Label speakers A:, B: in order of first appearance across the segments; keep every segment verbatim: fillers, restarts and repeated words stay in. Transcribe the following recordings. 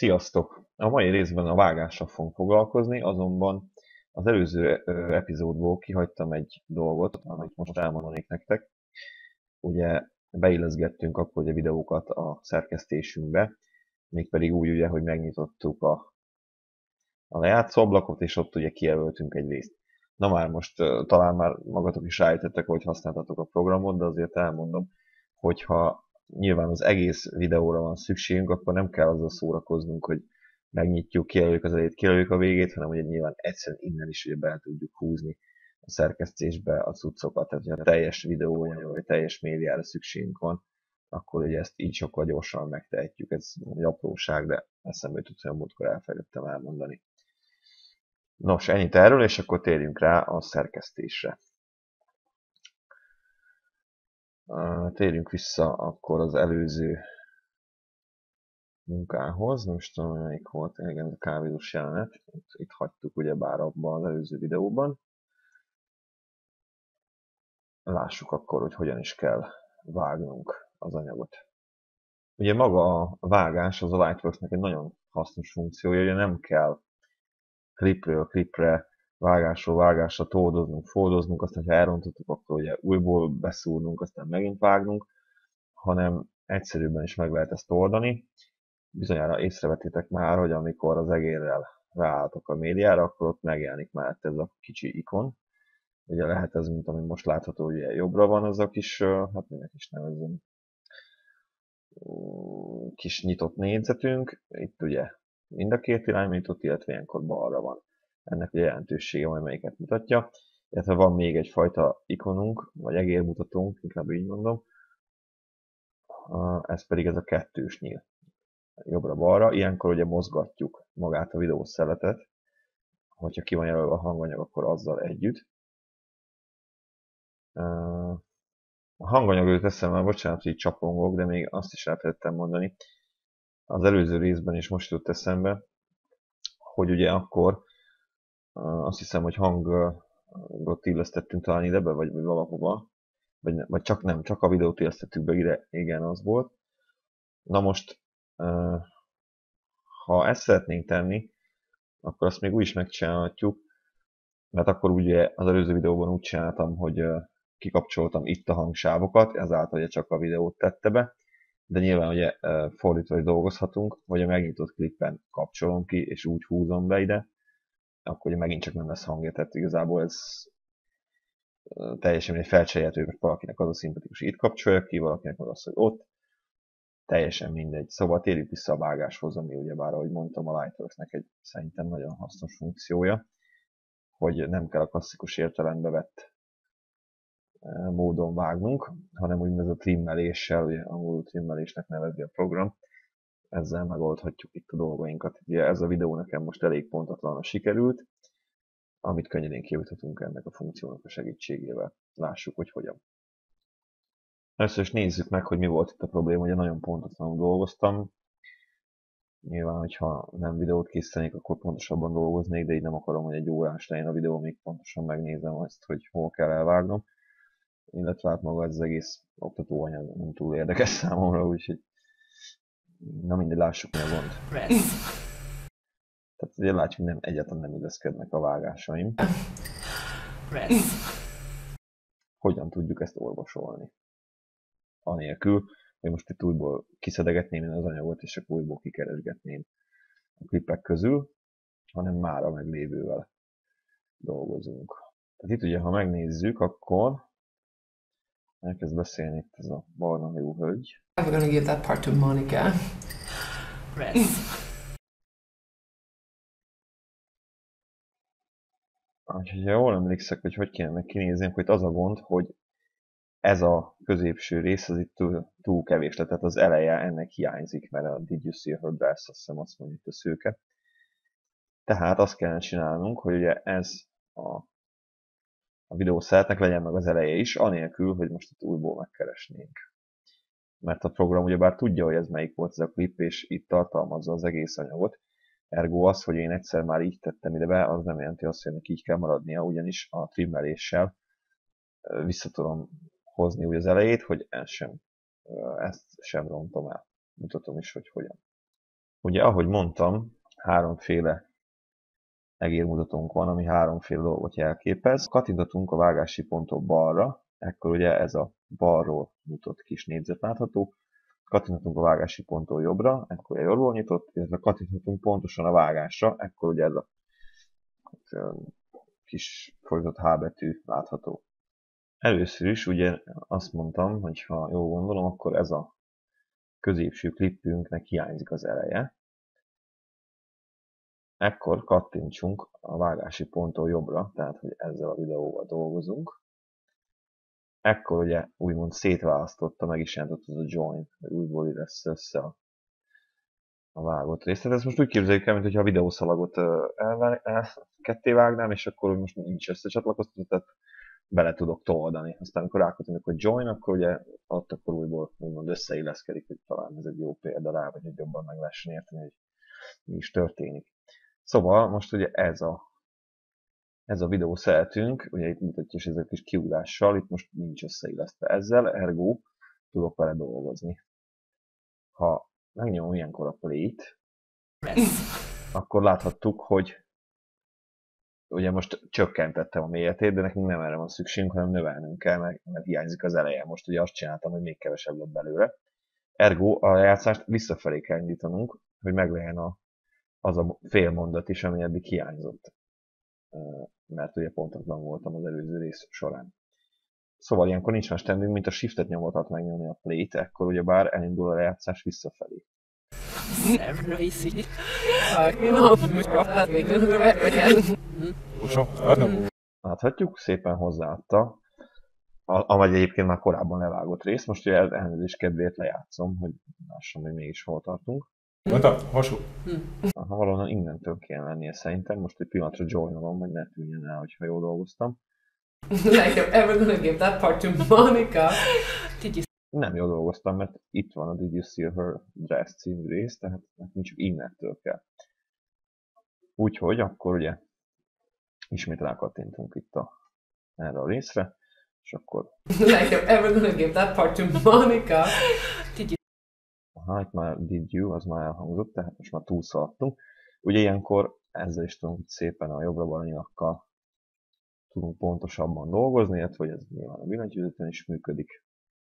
A: Sziasztok! A mai részben a vágással fogunk foglalkozni, azonban az előző ö, epizódból kihagytam egy dolgot, amit most elmondanék nektek. Ugye beilleszgettünk akkor ugye videókat a szerkesztésünkbe, mégpedig úgy ugye, hogy megnyitottuk a, a lejátszó ablakot, és ott ugye kijelöltünk egy részt. Na már most ö, talán már magatok is rájöttetek, hogy használtatok a programot, de azért elmondom, hogyha nyilván az egész videóra van szükségünk, akkor nem kell azzal szórakoznunk, hogy megnyitjuk, kijelöljük az elejét, kijelöljük a végét, hanem ugye nyilván egyszerűen innen is ugye be tudjuk húzni a szerkesztésbe a cuccokat. Tehát, ha a teljes videóanyag, vagy teljes médiára szükségünk van, akkor ugye ezt így sokkal gyorsan megtehetjük. Ez egy apróság, de eszembe jutott, hogy a múltkor elfelejtettem elmondani. Nos, ennyit erről, és akkor térjünk rá a szerkesztésre. Térjünk vissza akkor az előző munkához. Most tudom, melyik volt, igen, a kávézós jelenet. Itt, itt hagytuk ugyebár abban az előző videóban. Lássuk akkor, hogy hogyan is kell vágnunk az anyagot. Ugye maga a vágás az a Lightworks-nek egy nagyon hasznos funkciója, ugye nem kell klipről klipre, vágásról vágásra toldoznunk, foldoznunk, aztán ha elrontottuk, akkor ugye újból beszúrnunk, aztán megint vágnunk, hanem egyszerűbben is meg lehet ezt oldani. Bizonyára észrevettétek már, hogy amikor az egérrel ráálltok a médiára, akkor ott megjelenik már ez a kicsi ikon. Ugye lehet ez, mint ami most látható, hogy ilyen jobbra van az a kis, hát minek is nevezzem, kis nyitott négyzetünk. Itt ugye mind a két irányba nyitott, illetve ilyenkor balra van. Ennek a jelentősége majd melyiket mutatja. Illetve van még egyfajta ikonunk, vagy egérmutatónk, inkább így mondom. Ez pedig ez a kettős nyíl. Jobbra-balra. Ilyenkor ugye mozgatjuk magát a videószeletet. Hogyha ki van jelölve a hanganyag, akkor azzal együtt. A hanganyag előtt eszembe, bocsánat, hogy így csapongok, de még azt is elfelejtettem mondani. Az előző részben is most jutott eszembe, hogy ugye akkor azt hiszem, hogy hangot illesztettünk talán idebe, vagy, vagy valahova. Vagy, vagy csak nem, csak a videót illesztettük be ide, igen, az volt. Na most, ha ezt szeretnénk tenni, akkor azt még úgy is megcsinálhatjuk, mert akkor ugye az előző videóban úgy csináltam, hogy kikapcsoltam itt a hangsávokat, ezáltal ugye csak a videót tette be, de nyilván ugye fordítva is dolgozhatunk, vagy a megnyitott klippen kapcsolom ki, és úgy húzom be ide, akkor ugye megint csak nem lesz hangja, tehát igazából ez teljesen egy felcserélhető, mert valakinek az a szimpatikus, itt kapcsolja ki, valakinek meg az, hogy ott, teljesen mindegy. Szóval térjük vissza a vágáshoz, ami ugyebár, ahogy mondtam, a Lightworks-nek egy szerintem nagyon hasznos funkciója, hogy nem kell a klasszikus értelembe vett módon vágnunk, hanem úgynevezett trimmeléssel, ugye angolul trimmelésnek nevezi a program, ezzel megoldhatjuk itt a dolgainkat. Ugye ez a videó nekem most elég pontatlanul sikerült, amit könnyedén kijuthatunk ennek a funkciónak a segítségével. Lássuk, hogy hogyan. Először is nézzük meg, hogy mi volt itt a probléma, ugye nagyon pontatlanul dolgoztam. Nyilván, hogyha nem videót készítenék, akkor pontosabban dolgoznék, de így nem akarom, hogy egy órás legyen a videó, még pontosan megnézem azt, hogy hol kell elvágnom. Illetve hát maga ez az egész oktatóanyag nem túl érdekes számomra, úgyhogy na mindegy, lássuk, mi a gond. Tehát ugye látjuk, hogy nem, egyáltalán nem illeszkednek a vágásaim. Hogyan tudjuk ezt orvosolni? Anélkül, hogy most itt újból kiszedegetném az anyagot, és akkor újból kikeresgetném a klipek közül, hanem már a meglévővel dolgozunk. Tehát itt ugye, ha megnézzük, akkor elkezd beszélni itt ez a barna hajú hölgy.
B: We're gonna give that part to Monica.
A: Ha jól emlékszek, hogy hogy kéne meg kinézni, akkor itt az a gond, hogy ez a középső rész az itt túl, túl kevés lett, tehát az eleje ennek hiányzik, mert a Did you see her breast, azt hiszem azt mondjuk a szőke. Tehát azt kellene csinálnunk, hogy ugye ez a, a videószeretnek legyen meg az eleje is, anélkül, hogy most itt újból megkeresnénk. Mert a program ugyebár tudja, hogy ez melyik volt ez a klip, és itt tartalmazza az egész anyagot. Ergo az, hogy én egyszer már így tettem ide be, az nem jelenti azt, hogy ennek így kell maradnia, ugyanis a trimmeléssel vissza tudom hozni úgy az elejét, hogy ezt sem, ezt sem rontom el. Mutatom is, hogy hogyan. ugye ahogy mondtam, háromféle egérmutatónk van, ami háromféle dolgot jelképez. Kattintatunk a vágási ponttól balra, ekkor ugye ez a balról nyitott kis négyzet látható. Kattinthatunk a vágási ponttól jobbra, ekkor egy jobbról nyitott, illetve kattinthatunk pontosan a vágásra, ekkor ugye ez a kis fordított H betű látható. Először is ugye azt mondtam, hogy ha jól gondolom, akkor ez a középső klippünknek hiányzik az eleje. Ekkor kattintsunk a vágási ponttól jobbra, tehát hogy ezzel a videóval dolgozunk. Ekkor ugye úgymond szétválasztotta, meg is jelentott az a join, hogy újból lesz össze a, a vágott részt. Tehát ezt most úgy képzeljük el, mintha a videószalagot el, el, ketté vágnám, és akkor most nincs összecsatlakoztatva, tehát bele tudok toldani. Aztán amikor rákattintok, hogy join, akkor ugye ott akkor újból úgymond összeilleszkedik, hogy talán ez egy jó példa rá, vagy hogy jobban meg lehessen érteni, hogy mi is történik. Szóval most ugye ez a, ez a videó szeretünk, ugye itt mutatja is ezzel a kis kiugrással, itt most nincs összeillesztve ezzel, ergo tudok vele dolgozni. Ha megnyomom ilyenkor a play-t, akkor láthattuk, hogy ugye most csökkentettem a méretét, de nekünk nem erre van szükségünk, hanem növelnünk kell, mert, mert hiányzik az eleje. Most ugye azt csináltam, hogy még kevesebb lett belőle. Ergo a játszást visszafelé kell indítanunk, hogy meglegyen a, az a fél mondat is, ami eddig hiányzott. Mert ugye pontatlan voltam az előző rész során. Szóval ilyenkor nincs más tennünk, mint a shiftet nyomvatat megnyomni a play-t, ekkor ugyebár elindul a lejátszás visszafelé. Láthatjuk, szépen hozzáadta, amely egyébként már korábban levágott rész, most ugye elnézést kedvéért lejátszom, hogy lássam, hogy mégis hol tartunk.
C: Mondta, hasonló.
A: Ha valahol innentől kéne lennie szerintem, most egy pillanatra joinolom, hogy ne tűnjön el, hogyha jól dolgoztam.
B: Like I'm ever gonna give that part to Monica. Did you
A: Nem jól dolgoztam, mert itt van a Did You See Her Dress című rész, tehát nekünk csak innentől kell. Úgyhogy akkor ugye ismét rákattintunk itt a, erre a részre, és akkor...
B: like I'm ever gonna give that part to Monica. Did you
A: Aha, itt már Did You, az már elhangzott, tehát most már túlszaladtunk. Ugye ilyenkor ezzel is tudunk szépen a jobbra-balra nyilakkal tudunk pontosabban dolgozni, illetve hogy ez nyilván a billentyűzeten is működik.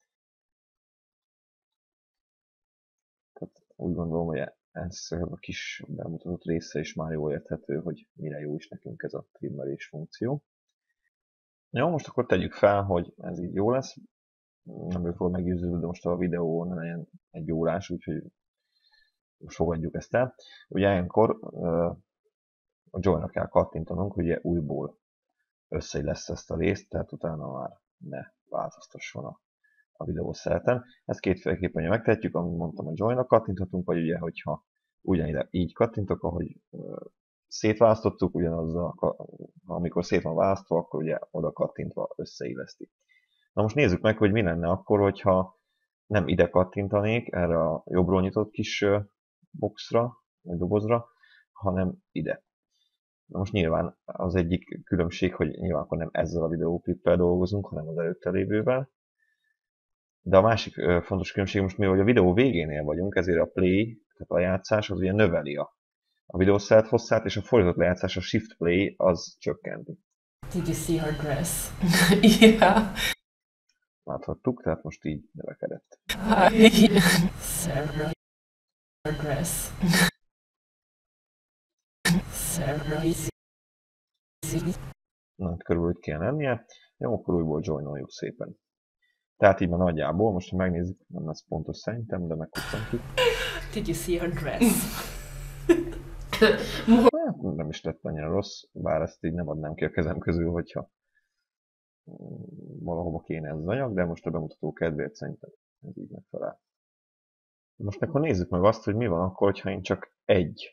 A: Tehát úgy gondolom, hogy ez a kis bemutatott része is már jól érthető, hogy mire jó is nekünk ez a trimmelés funkció. Jó, most akkor tegyük fel, hogy ez így jó lesz. Nem vagyok róla meggyőződve, de most a videó ne legyen egy órás, úgyhogy most fogadjuk ezt el. Ugye ilyenkor a join-ra kell kattintanunk, hogy ugye újból összeillesz ezt a részt, tehát utána már ne változtasson a, a videó szeleten. Ezt kétféleképpen megtehetjük, amit mondtam, a join-ra kattinthatunk, vagy ugye, hogyha ugyanide így kattintok, ahogy szétválasztottuk, ugyanazzal, amikor szét van választva, akkor ugye oda kattintva összeilleszti. Na most nézzük meg, hogy mi lenne akkor, hogyha nem ide kattintanék, erre a jobbról nyitott kis boxra, vagy dobozra, hanem ide. Na most nyilván az egyik különbség, hogy nyilván akkor nem ezzel a videóklippel dolgozunk, hanem az előtte lévővel. De a másik fontos különbség most, mivel a videó végénél vagyunk, ezért a play, tehát a lejátszás az ugye növeli a, a videószelet hosszát, és a fordított lejátszás, a shift play, az csökkenti.
B: Did you see her dress? Yeah.
A: Láthattuk, tehát most így növekedett.
B: Sarah, her dress. Sarah,
A: Na, körülbelül kéne lennie. Jó, akkor újból joinoljuk szépen. Tehát így már nagyjából, most ha megnézzük, nem lesz pontos szerintem, de megkuccantjuk.
B: Did you see her dress?
A: Hát, nem is lett annyira rossz, bár ezt így nem adnám ki a kezem közül, hogyha valahova kéne ez az anyag, de most a bemutató kedvéért szerintem ez így megfelel. Most akkor nézzük meg azt, hogy mi van akkor, hogyha én csak egy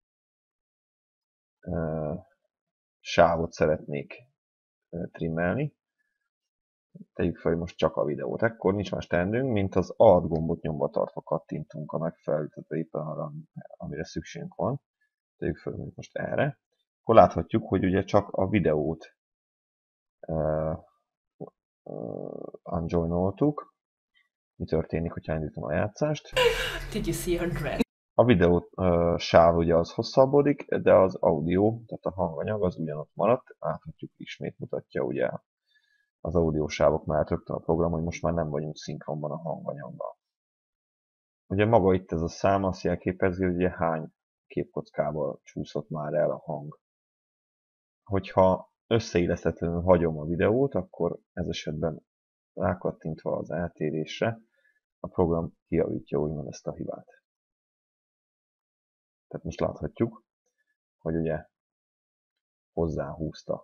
A: uh, sávot szeretnék uh, trimmelni. Tegyük fel, hogy most csak a videót. Ekkor nincs más teendőnk, mint az Alt gombot nyomva tartva kattintunk a megfelelő, tehát éppen arra, amire szükségünk van. Tegyük fel, hogy most erre. Akkor láthatjuk, hogy ugye csak a videót uh, uh, unjoinoltuk. Mi történik, hogyha indítom a játszást?
B: Did you see her dress?
A: A videó uh, sáv ugye az hosszabbodik, de az audio, tehát a hanganyag az ugyanott maradt. Láthatjuk, ismét mutatja ugye az audiósávok mellett rögtön a program, hogy most már nem vagyunk szinkronban a hanganyagban. Ugye maga itt ez a szám azt jelképezi, hogy ugye hány képkockával csúszott már el a hang. Hogyha összeillesztetlenül hagyom a videót, akkor ez esetben rákattintva az eltérésre, a program kijavítja úgymond ezt a hibát. Tehát most láthatjuk, hogy ugye hozzáhúzta,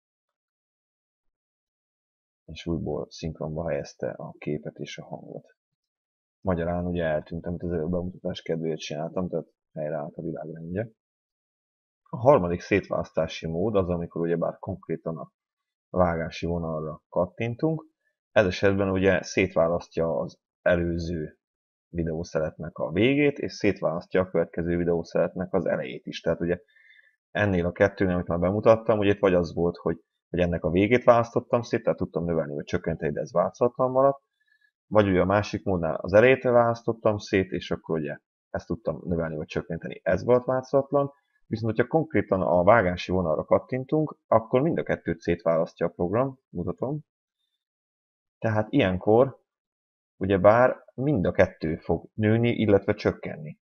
A: és újból szinkronba helyezte a képet és a hangot. Magyarán ugye eltűnt, amit az előbb bemutatás kedvéért csináltam, tehát helyreállt a világrendje. A harmadik szétválasztási mód az, amikor ugyebár konkrétan a vágási vonalra kattintunk. Ez esetben ugye szétválasztja az előző videószeletnek a végét, és szétválasztja a következő videószeletnek az elejét is. Tehát ugye ennél a kettőnél, amit már bemutattam, ugye itt vagy az volt, hogy, hogy ennek a végét választottam szét, tehát tudtam növelni vagy csökkenteni, de ez változatlan maradt. Vagy ugye a másik módnál az elejét választottam szét, és akkor ugye ezt tudtam növelni vagy csökkenteni, ez volt változatlan. Viszont, hogyha konkrétan a vágási vonalra kattintunk, akkor mind a kettőt szétválasztja a program, mutatom. Tehát ilyenkor ugyebár mind a kettő fog nőni, illetve csökkenni.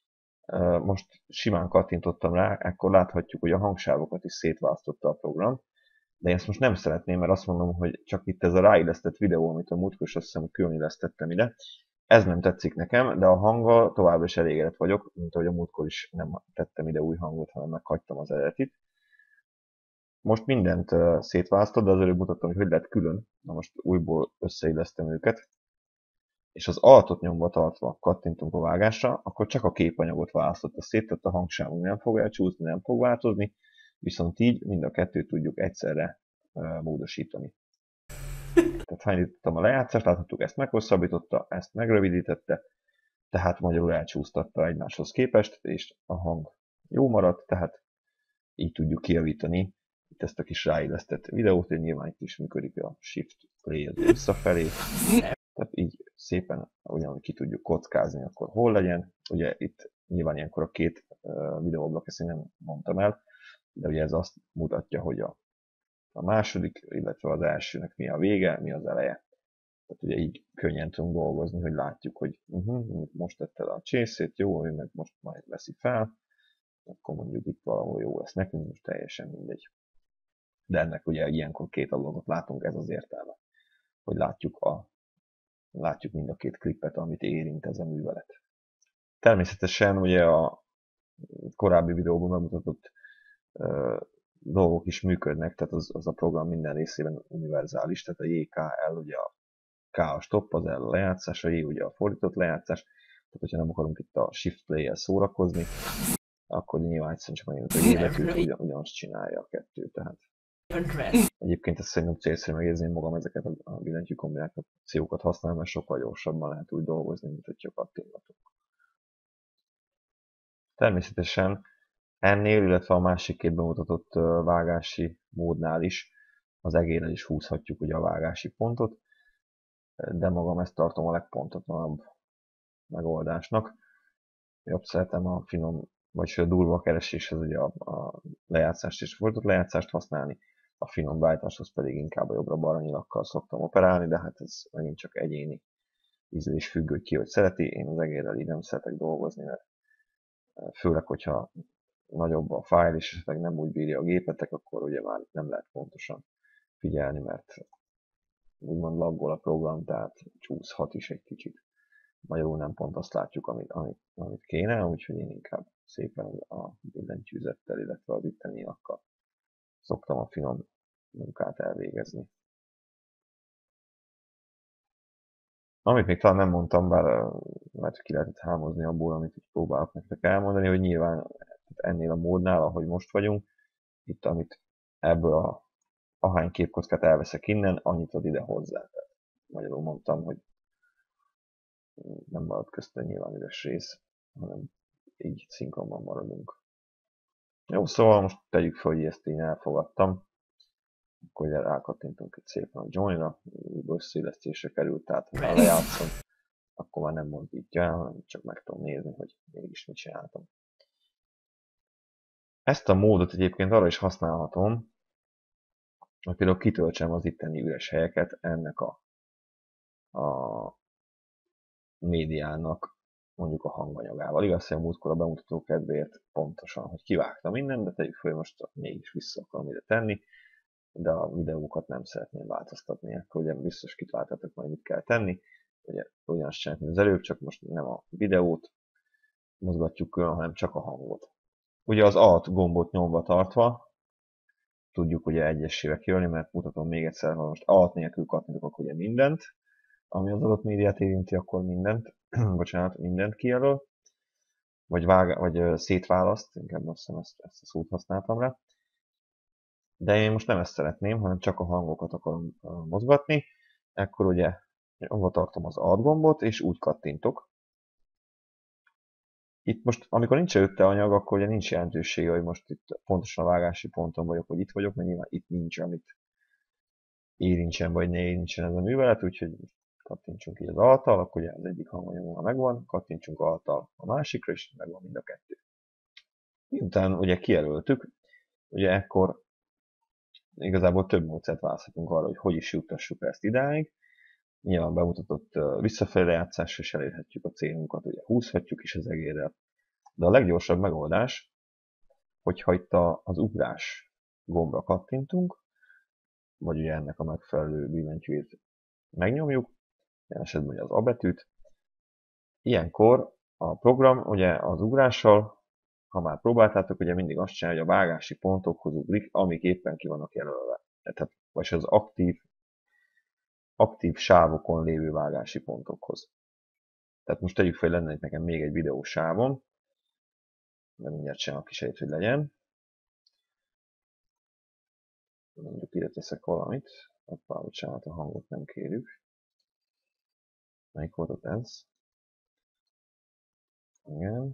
A: Most simán kattintottam rá, akkor láthatjuk, hogy a hangsávokat is szétválasztotta a program. De én ezt most nem szeretném, mert azt mondom, hogy csak itt ez a ráillesztett videó, amit a múltkor is azt hiszem külön illesztettem ide, ez nem tetszik nekem, de a hanggal továbbra is elégedett vagyok, mint ahogy a múltkor is nem tettem ide új hangot, hanem meghagytam az eredetit. Most mindent szétválasztott, de az előbb mutattam, hogy hogy lehet külön. Na most újból összeillesztem őket. És az altot nyomva tartva kattintunk a vágásra, akkor csak a képanyagot választotta szét, tehát a hangsávunk nem fog elcsúszni, nem fog változni, viszont így mind a kettőt tudjuk egyszerre módosítani. Tehát ha indítottam a lejátszást, láthattuk, ezt meghosszabbította, ezt megrövidítette, tehát magyarul elcsúsztatta egymáshoz képest, és a hang jó maradt, tehát így tudjuk kijavítani itt ezt a kis ráillesztett videót, hogy nyilván itt is működik a Shift Play visszafelé. Tehát így szépen ugyanúgy ki tudjuk kockázni, akkor hol legyen. Ugye itt nyilván ilyenkor a két videóblokk, ezt én nem mondtam el, de ugye ez azt mutatja, hogy a, a második, illetve az elsőnek mi a vége, mi az eleje. Tehát ugye így könnyen tudunk dolgozni, hogy látjuk, hogy uh-huh, most tette le a csészét, jó, ő meg most majd veszi fel, akkor mondjuk itt valahol jó lesz nekünk, most teljesen mindegy. De ennek ugye ilyenkor két dolgot látunk, ez az értelme, hogy látjuk, a, látjuk mind a két klippet, amit érint ez a művelet. Természetesen ugye a korábbi videóban bemutatott uh, dolgok is működnek, tehát az, az a program minden részében univerzális, tehát a jé ká el ugye a K a stop, az L a lejátszás, a J ugye a fordított lejátszás, tehát hogyha nem akarunk itt a Shift Play-el szórakozni, akkor nyilván egyszerűen csak annyit, hogy életült, ugyan, ugyanazt csinálja a kettő, tehát egyébként ezt szerintem célszerű megjegyezni, magam ezeket a billentyű kombinációkat használom, mert sokkal gyorsabban lehet úgy dolgozni, mint hogyha kattingatok. Természetesen ennél, illetve a másik két bemutatott vágási módnál is az egérrel is húzhatjuk ugye a vágási pontot, de magam ezt tartom a legpontotlanabb megoldásnak. Jobb szeretem a finom, vagy a durva kereséshez ugye a, a lejátszást és a fordított lejátszást használni, a finom beállításhoz pedig inkább a jobbra-balra nyilakkal szoktam operálni, de hát ez megint csak egyéni ízlés függő, hogy ki hogy szereti. Én az egérrel így nem szeretek dolgozni, mert főleg, hogyha nagyobb a fájl és esetleg nem úgy bírja a gépetek, akkor ugye már nem lehet pontosan figyelni, mert úgymond laggol a program, tehát csúszhat is egy kicsit. Magyarul nem pont azt látjuk, amit, amit, amit kéne, úgyhogy én inkább szépen a billentyűzettel, illetve a vitteniakkal szoktam a finom munkát elvégezni. Amit még talán nem mondtam, bár mert ki lehetett hámozni abból, amit próbálok nektek elmondani, hogy nyilván ennél a módnál, ahogy most vagyunk, itt amit ebből a ahány képkockát elveszek innen, annyit ad ide hozzá. Tehát magyarul mondtam, hogy nem marad közte nyilván üres rész, hanem így szinkronban maradunk. Jó, szóval most tegyük fel, hogy ezt én elfogadtam. Akkor rákattintunk itt szépen a join-ra, összeillesztésre került, tehát ha lejátszom, akkor már nem mozdítja el, hanem csak meg tudom nézni, hogy mégis mit csináltam. Ezt a módot egyébként arra is használhatom, hogy például kitöltsem az itteni üres helyeket ennek a, a médiának mondjuk a hanganyagával. Igaz, hogy a múltkor a bemutató kedvéért pontosan, hogy kivágtam mindent, de tegyük föl, most mégis vissza akarom ide tenni, de a videókat nem szeretném változtatni, akkor ugye biztos kitaláltatok majd mit kell tenni. Ugye ugyanazt csinálni, mint az előbb, csak most nem a videót mozgatjuk külön, hanem csak a hangot. Ugye az Alt gombot nyomva tartva tudjuk ugye egyesével kijönni, mert mutatom még egyszer, ha most Alt nélkül kattintok, akkor ugye mindent, ami az adott médiát érinti, akkor mindent, bocsánat, mindent kijelöl, vagy, vág, vagy szétválaszt, inkább azt hiszem ezt, ezt a szót használtam rá. De én most nem ezt szeretném, hanem csak a hangokat akarom mozgatni, akkor ugye nyomva tartom az Alt gombot, és úgy kattintok. Itt most, amikor nincs előtte anyag, akkor ugye nincs jelentősége, hogy most itt pontosan a vágási ponton vagyok, vagy itt vagyok, mert nyilván itt nincs, amit érintsen, vagy ne érintsen ez a művelet, úgyhogy kattintsunk így az Alttal, akkor ugye az egyik hanganyagunk megvan, kattintsunk Alttal a másikra, és megvan mind a kettő. Miután ugye kijelöltük, ugye ekkor igazából több módszert választhatunk arra, hogy hogy is juttassuk ezt idáig. Nyilván bemutatott visszafelé lejátszással is elérhetjük a célunkat, ugye húzhatjuk is az egérrel. De a leggyorsabb megoldás, hogyha itt az ugrás gombra kattintunk, vagy ugye ennek a megfelelő billentyűjét megnyomjuk, ilyen esetben az A betűt. Ilyenkor a program ugye az ugrással, ha már próbáltátok, ugye mindig azt csinálja, hogy a vágási pontokhoz ugrik, amik éppen ki vannak jelölve. Tehát, vagy az aktív, aktív sávokon lévő vágási pontokhoz. Tehát most tegyük fel, hogy lenne itt nekem még egy videós sávom, de mindjárt csinálok kísérlet, hogy legyen. Mondjuk ide teszek valamit, hoppá, bocsánat, a hangot nem kérjük. Melyik volt a tensz? Igen.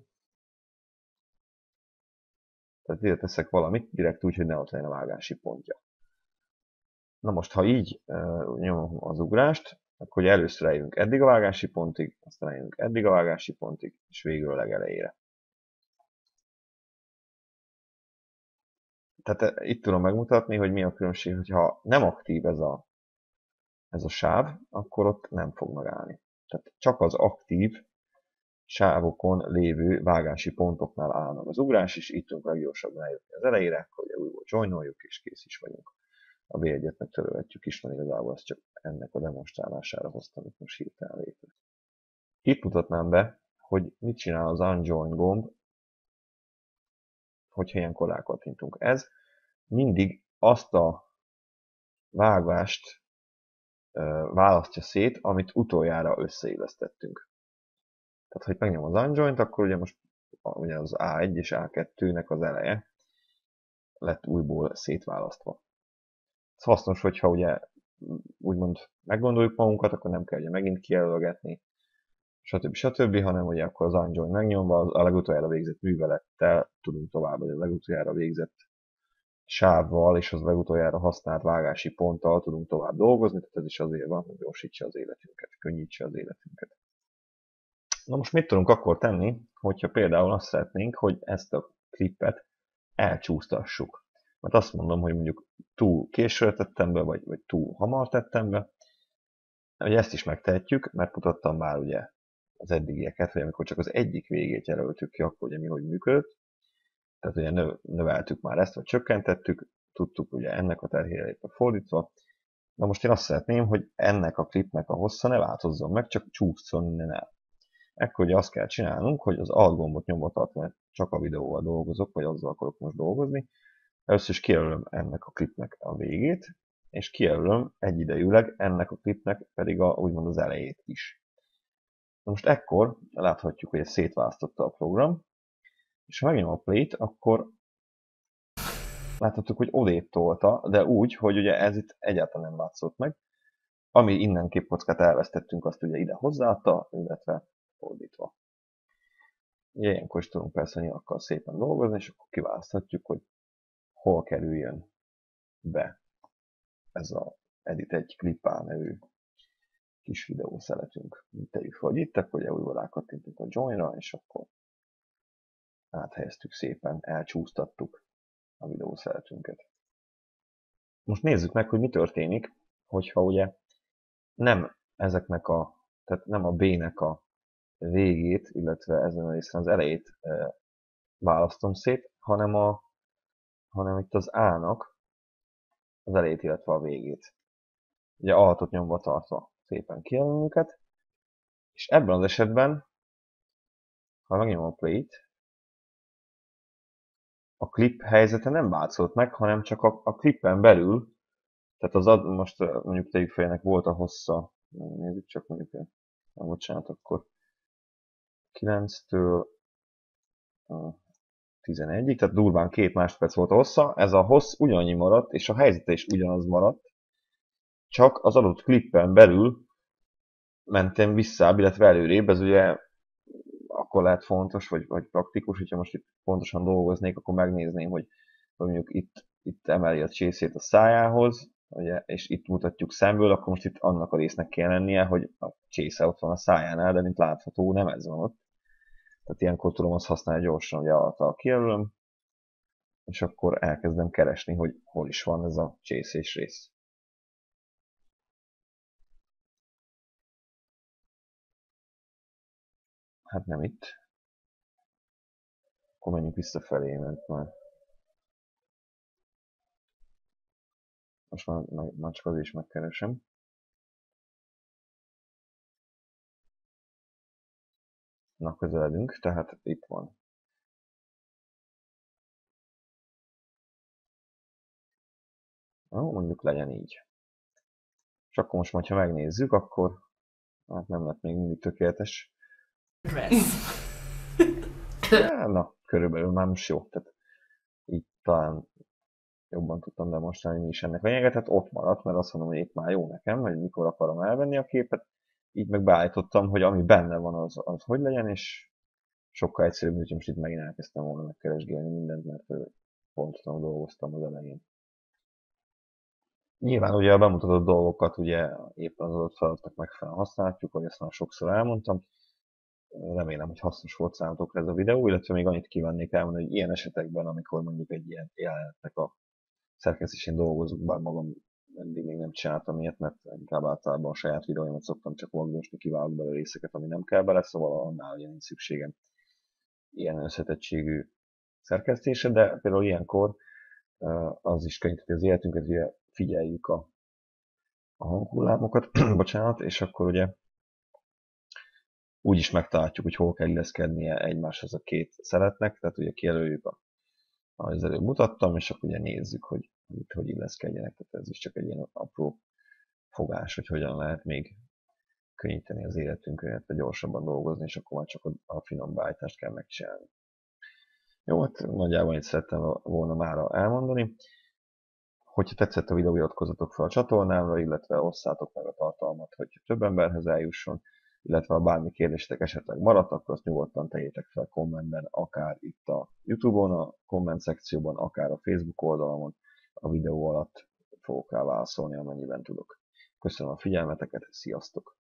A: Tehát ide teszek valamit, direkt úgy, hogy ne ott legyen a vágási pontja. Na most, ha így uh, nyomom az ugrást, akkor ugye először eljövünk eddig a vágási pontig, aztán eljövünk eddig a vágási pontig, és végül a legelejére. Tehát itt tudom megmutatni, hogy mi a különbség, hogyha nem aktív ez a, ez a sáv, akkor ott nem fog megállni. Tehát csak az aktív sávokon lévő vágási pontoknál állnak az ugrás, és itt tudunk leggyorsabban eljutni az elejére, akkor ugye újból joinoljuk, és kész is vagyunk. A bé egyet megtörölhetjük is, mert igazából ezt csak ennek a demonstrálására hoztam itt most hirtelen létre. Itt mutatnám be, hogy mit csinál az Unjoin gomb, hogyha ilyenkor rákattintunk. Ez mindig azt a vágást választja szét, amit utoljára összeillesztettünk. Tehát, hogy megnyom az Unjoint, akkor ugye most ugye az á egy és á kettőnek az eleje lett újból szétválasztva. Ez hasznos, hogyha ugye úgymond meggondoljuk magunkat, akkor nem kell ugye megint kijelölgetni, stb. stb., hanem ugye akkor az Unjoin megnyomva a legutoljára végzett művelettel tudunk tovább, vagy a legutoljára végzett sávval és az legutoljára használt vágási ponttal tudunk tovább dolgozni, tehát ez is azért van, hogy gyorsítsa az életünket, könnyítse az életünket. Na most mit tudunk akkor tenni, hogyha például azt szeretnénk, hogy ezt a klippet elcsúsztassuk. Mert azt mondom, hogy mondjuk túl későre tettem be, vagy, vagy túl hamar tettem be. Ugye ezt is megtehetjük, mert mutattam már ugye az eddigieket, hogy amikor csak az egyik végét jelöltük ki, akkor ugye mi hogy működött. Tehát ugye növeltük már ezt, vagy csökkentettük, tudtuk ugye ennek a terhére éppen fordítva. Na most én azt szeretném, hogy ennek a klipnek a hossza ne változzon meg, csak csúszson innen el. Ekkor ugye azt kell csinálnunk, hogy az Alt gombot nyomva tartva, mert csak a videóval dolgozok, vagy azzal akarok most dolgozni. Először is kijelölöm ennek a klipnek a végét, és kijelölöm egyidejűleg ennek a klipnek pedig a, úgymond az elejét is. Na most ekkor láthatjuk, hogy ezt szétválasztotta a program, és ha megnyom a play-t, akkor láthatjuk, hogy odébb tolta, de úgy, hogy ugye ez itt egyáltalán nem látszott meg. Ami innen képkockát elvesztettünk, azt ugye ide hozzáadta, illetve fordítva. Ugye ilyenkor is tudunk persze nyilakkal szépen dolgozni, és akkor kiválaszthatjuk, hogy hol kerüljön be ez a Edit egy Clippá nevű kis videószeletünk. Tegyük fel, hogy itt, akkor ugye újra rákattintunk a joinra, és akkor áthelyeztük szépen, elcsúsztattuk a videószeletünket. Most nézzük meg, hogy mi történik, hogyha ugye nem ezeknek a, tehát nem a B-nek a végét, illetve ezen a részen az elejét e, választom szét, hanem, a, hanem itt az A-nak az elejét, illetve a végét. Ugye Alt-ot nyomva tartva szépen kijelölöm őket, és ebben az esetben, ha megnyomom a Play-t, a klip helyzete nem változott meg, hanem csak a, a klippen belül, tehát az ad, most mondjuk tegyük fel, ennek volt a hossza, nézzük csak mondjuk, nem bocsánat, akkor kilenctől tizenegyig, tehát durván két másodperc volt a hossza, ez a hossz ugyanannyi maradt, és a helyzete is ugyanaz maradt, csak az adott klippen belül mentem vissza, illetve előrébb, ez ugye akkor lehet fontos, vagy, vagy praktikus, hogyha most itt pontosan dolgoznék, akkor megnézném, hogy, hogy mondjuk itt, itt emeli a csészét a szájához, ugye, és itt mutatjuk szemből, akkor most itt annak a résznek kell lennie, hogy a csésze ott van a szájánál, de mint látható, nem ez van ott. Tehát ilyenkor tudom azt használni gyorsan, hogy alatt kijelölöm, és akkor elkezdem keresni, hogy hol is van ez a csészés rész. Hát nem itt. Akkor menjünk visszafelé, mert már most már, már csak azért is megkeresem. Na, közeledünk, tehát itt van. Na, mondjuk legyen így. És akkor most, ha megnézzük, akkor hát nem lett még mindig tökéletes. Ja, na, körülbelül már most jó. Tehát így talán jobban tudtam demonstrálni, mi is ennek lényege. Tehát ott maradt, mert azt mondom, hogy itt már jó nekem, hogy mikor akarom elvenni a képet. Így meg beállítottam, hogy ami benne van, az, az hogy legyen, és sokkal egyszerűbb, hogy most itt megint elkezdtem volna megkeresgélni mindent, mert pontosan dolgoztam az elején. Nyilván ugye a bemutatott dolgokat ugye éppen az adott feladatok megfelelően használhatjuk, ahogy ezt már sokszor elmondtam. Remélem, hogy hasznos volt számotokra ez a videó, illetve még annyit kívánnék elmondani, hogy ilyen esetekben, amikor mondjuk egy ilyen jelenetnek a szerkesztésén dolgozunk, bár magam eddig még nem csináltam ilyet, mert inkább általában a saját videóimat szoktam csak magdosni, kivágok bele részeket, ami nem kell bele, szóval annál ugye nincs szükségem ilyen összetettségű szerkesztése, de például ilyenkor az is könnyíti az életünket, ugye figyeljük a, a hanghullámokat, bocsánat, és akkor ugye úgy is megtaláljuk, hogy hol kell illeszkednie egymáshoz a két szeletnek, tehát ugye kijelöljük, a, ahogy az előbb mutattam, és akkor ugye nézzük, hogy itt hogy illeszkedjenek, tehát ez is csak egy ilyen apró fogás, hogy hogyan lehet még könnyíteni az életünket, illetve gyorsabban dolgozni, és akkor már csak a finom beállítást kell megcsinálni. Jó, hát nagyjából itt szerettem volna mára elmondani. Hogyha tetszett a videó, iratkozzatok fel a csatornámra, illetve osszátok meg a tartalmat, hogy több emberhez eljusson, illetve ha bármi kérdésetek esetleg maradt, akkor azt nyugodtan tegyétek fel kommentben, akár itt a YouTube-on, a komment szekcióban, akár a Facebook oldalamon, a videó alatt fogok rá válaszolni, amennyiben tudok. Köszönöm a figyelmeteket, sziasztok!